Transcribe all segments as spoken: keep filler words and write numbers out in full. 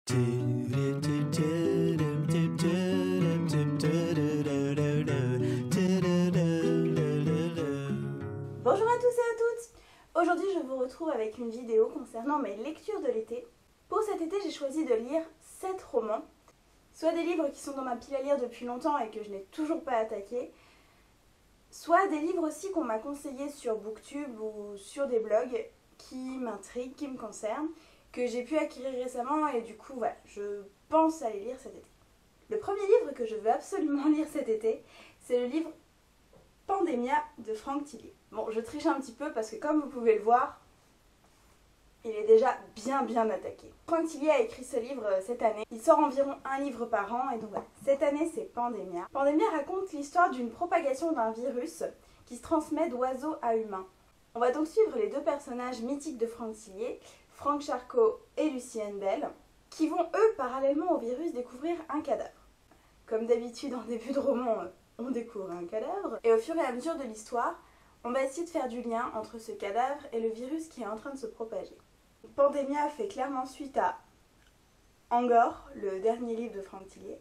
Bonjour à tous et à toutes. Aujourd'hui je vous retrouve avec une vidéo concernant mes lectures de l'été. Pour cet été j'ai choisi de lire sept romans, soit des livres qui sont dans ma pile à lire depuis longtemps et que je n'ai toujours pas attaqué, soit des livres aussi qu'on m'a conseillés sur Booktube ou sur des blogs qui m'intriguent, qui me concernent, que j'ai pu acquérir récemment et du coup voilà, je pense à les lire cet été. Le premier livre que je veux absolument lire cet été, c'est le livre Pandémia de Franck Thilliez. Bon, je triche un petit peu parce que comme vous pouvez le voir, il est déjà bien bien attaqué. Franck Thilliez a écrit ce livre cette année. Il sort environ un livre par an et donc voilà, cette année c'est Pandémia. Pandémia raconte l'histoire d'une propagation d'un virus qui se transmet d'oiseau à humain. On va donc suivre les deux personnages mythiques de Franck Thilliez, Franck Charcot et Lucienne Bell, qui vont eux parallèlement au virus découvrir un cadavre. Comme d'habitude en début de roman, on découvre un cadavre et au fur et à mesure de l'histoire, on va essayer de faire du lien entre ce cadavre et le virus qui est en train de se propager. Pandémia fait clairement suite à Angor, le dernier livre de Franck Thilliez.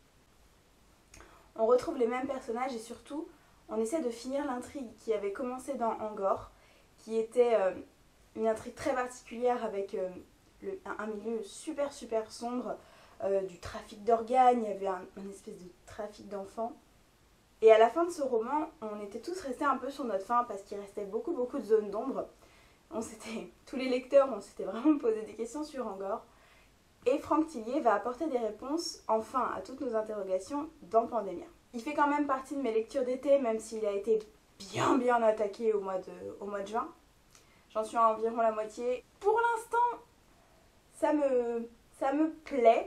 On retrouve les mêmes personnages et surtout, on essaie de finir l'intrigue qui avait commencé dans Angor, qui était euh, une intrigue très particulière avec euh, le, un, un milieu super super sombre, euh, du trafic d'organes, il y avait un, un espèce de trafic d'enfants. Et à la fin de ce roman, on était tous restés un peu sur notre faim parce qu'il restait beaucoup beaucoup de zones d'ombre. On s'était, tous les lecteurs, on s'était vraiment posé des questions sur Angor. Et Franck Thilliez va apporter des réponses, enfin, à toutes nos interrogations dans Pandémia. Il fait quand même partie de mes lectures d'été, même s'il a été bien bien attaqué au mois de, au mois de juin. J'en suis à environ la moitié. Pour l'instant, ça me, ça me plaît,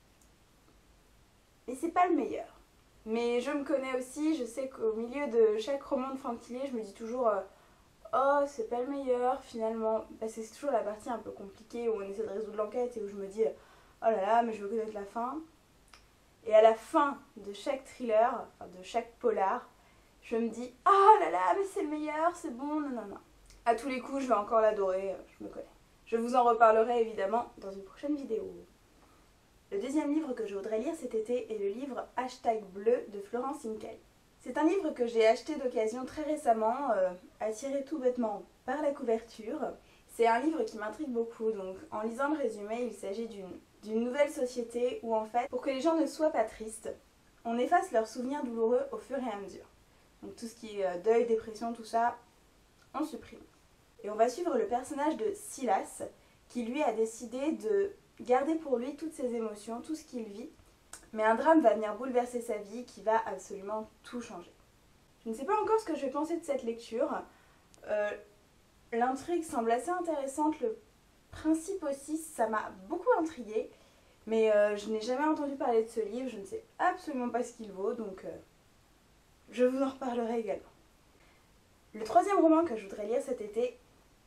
mais c'est pas le meilleur. Mais je me connais aussi, je sais qu'au milieu de chaque roman de Franck Thilliez, je me dis toujours euh, oh, c'est pas le meilleur finalement. Parce que c'est toujours la partie un peu compliquée où on essaie de résoudre l'enquête et où je me dis oh là là, mais je veux connaître la fin. Et à la fin de chaque thriller, enfin de chaque polar, je me dis oh là là, mais c'est le meilleur, c'est bon, non non non. À tous les coups, je vais encore l'adorer, je me connais. Je vous en reparlerai évidemment dans une prochaine vidéo. Le deuxième livre que je voudrais lire cet été est le livre Hashtag bleu de Florence Incal. C'est un livre que j'ai acheté d'occasion très récemment, euh, attiré tout bêtement par la couverture. C'est un livre qui m'intrigue beaucoup, donc en lisant le résumé, il s'agit d'une d'une nouvelle société où en fait, pour que les gens ne soient pas tristes, on efface leurs souvenirs douloureux au fur et à mesure. Donc tout ce qui est euh, deuil, dépression, tout ça, on supprime. Et on va suivre le personnage de Silas, qui lui a décidé de garder pour lui toutes ses émotions, tout ce qu'il vit, mais un drame va venir bouleverser sa vie qui va absolument tout changer. Je ne sais pas encore ce que je vais penser de cette lecture. Euh, L'intrigue semble assez intéressante, le principe aussi, ça m'a beaucoup intriguée, mais euh, je n'ai jamais entendu parler de ce livre, je ne sais absolument pas ce qu'il vaut, donc euh, je vous en reparlerai également. Le troisième roman que je voudrais lire cet été,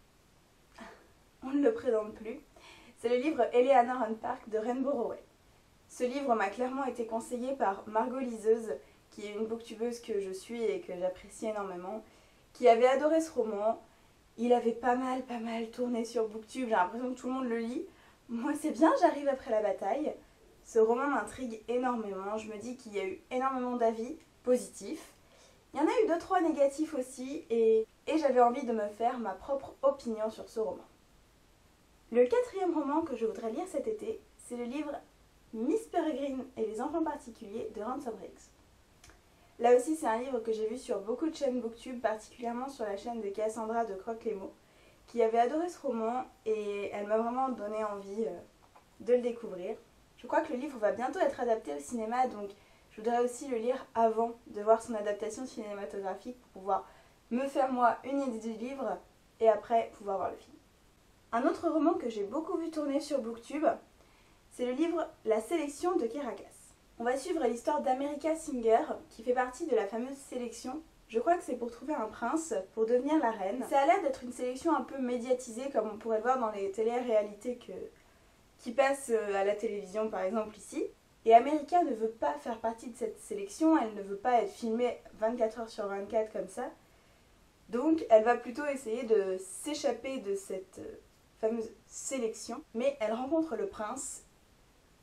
on ne le présente plus, c'est le livre Eleanor and Park de Rainbow Rowell. Ce livre m'a clairement été conseillé par Margot Liseuse, qui est une booktubeuse que je suis et que j'apprécie énormément, qui avait adoré ce roman. Il avait pas mal, pas mal tourné sur Booktube, j'ai l'impression que tout le monde le lit. Moi c'est bien, j'arrive après la bataille. Ce roman m'intrigue énormément, je me dis qu'il y a eu énormément d'avis positifs. Il y en a eu deux trois négatifs aussi et, et j'avais envie de me faire ma propre opinion sur ce roman. Le quatrième roman que je voudrais lire cet été, c'est le livre Miss Peregrine et les enfants particuliers de Ransom Riggs. Là aussi c'est un livre que j'ai vu sur beaucoup de chaînes Booktube, particulièrement sur la chaîne de Cassandra de Croque-les-Mots, qui avait adoré ce roman et elle m'a vraiment donné envie euh, de le découvrir. Je crois que le livre va bientôt être adapté au cinéma, donc je voudrais aussi le lire avant de voir son adaptation cinématographique pour pouvoir me faire moi une idée du livre et après pouvoir voir le film. Un autre roman que j'ai beaucoup vu tourner sur Booktube, c'est le livre La sélection de Caracas. On va suivre l'histoire d'America Singer, qui fait partie de la fameuse sélection. Je crois que c'est pour trouver un prince, pour devenir la reine. Ça a l'air d'être une sélection un peu médiatisée, comme on pourrait le voir dans les télé-réalités que... qui passent à la télévision, par exemple ici. Et America ne veut pas faire partie de cette sélection, elle ne veut pas être filmée vingt-quatre heures sur vingt-quatre comme ça. Donc elle va plutôt essayer de s'échapper de cette fameuse sélection, mais elle rencontre le prince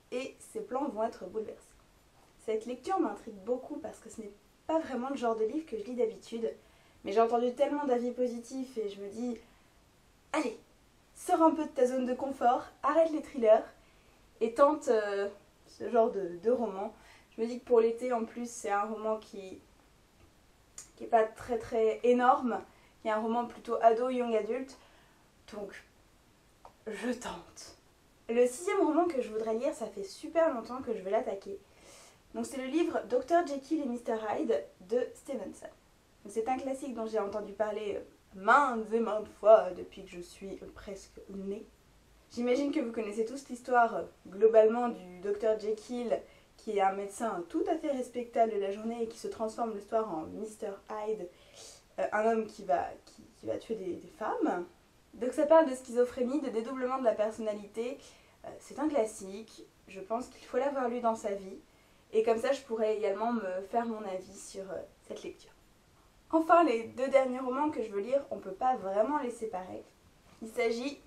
et ses plans vont être bouleversés. Cette lecture m'intrigue beaucoup parce que ce n'est pas vraiment le genre de livre que je lis d'habitude, mais j'ai entendu tellement d'avis positifs et je me dis « Allez, sors un peu de ta zone de confort, arrête les thrillers et tente euh, ce genre de, de roman. » Je me dis que pour l'été en plus c'est un roman qui qui n'est pas très très énorme, qui est un roman plutôt ado, young adulte, donc je tente. Le sixième roman que je voudrais lire, ça fait super longtemps que je vais l'attaquer. Donc c'est le livre docteur Jekyll et mister Hyde de Stevenson. C'est un classique dont j'ai entendu parler maintes et maintes fois depuis que je suis presque née. J'imagine que vous connaissez tous l'histoire globalement du docteur Jekyll, qui est un médecin tout à fait respectable de la journée et qui se transforme le soir en mister Hyde, un homme qui va, qui, qui va tuer des, des femmes. Donc ça parle de schizophrénie, de dédoublement de la personnalité. C'est un classique, je pense qu'il faut l'avoir lu dans sa vie. Et comme ça, je pourrais également me faire mon avis sur cette lecture. Enfin, les deux derniers romans que je veux lire, on ne peut pas vraiment les séparer. Il s'agit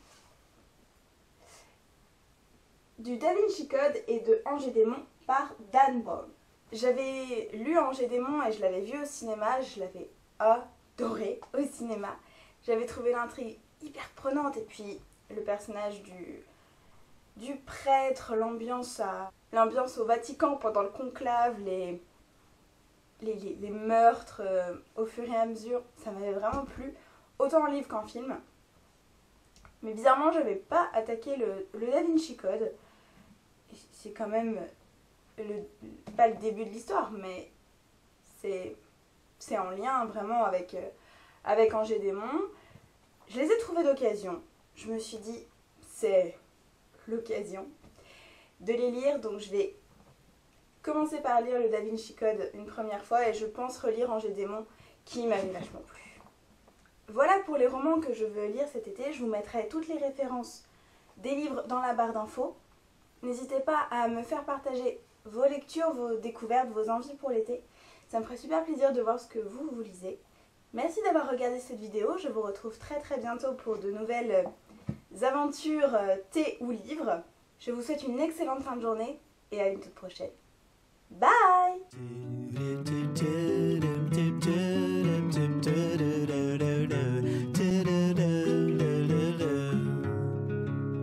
du Da Vinci Code et de Ange et Démon par Dan Brown. J'avais lu Ange et Démon et je l'avais vu au cinéma, je l'avais adoré au cinéma. J'avais trouvé l'intrigue hyper prenante et puis le personnage du, du prêtre, l'ambiance à... l'ambiance au Vatican pendant le conclave, les, les, les, les meurtres euh, au fur et à mesure, ça m'avait vraiment plu, autant en livre qu'en film. Mais bizarrement, je n'avais pas attaqué le, le Da Vinci Code. C'est quand même, le, pas le début de l'histoire, mais c'est en lien vraiment avec, euh, avec Ange et Démon. Je les ai trouvés d'occasion. Je me suis dit, c'est l'occasion de les lire, donc je vais commencer par lire le Da Vinci Code une première fois et je pense relire Ange et Démon qui m'avait vachement plu. Voilà pour les romans que je veux lire cet été. Je vous mettrai toutes les références des livres dans la barre d'infos. N'hésitez pas à me faire partager vos lectures, vos découvertes, vos envies pour l'été. Ça me ferait super plaisir de voir ce que vous, vous lisez. Merci d'avoir regardé cette vidéo. Je vous retrouve très très bientôt pour de nouvelles aventures thé ou livres. Je vous souhaite une excellente fin de journée et à une toute prochaine. Bye!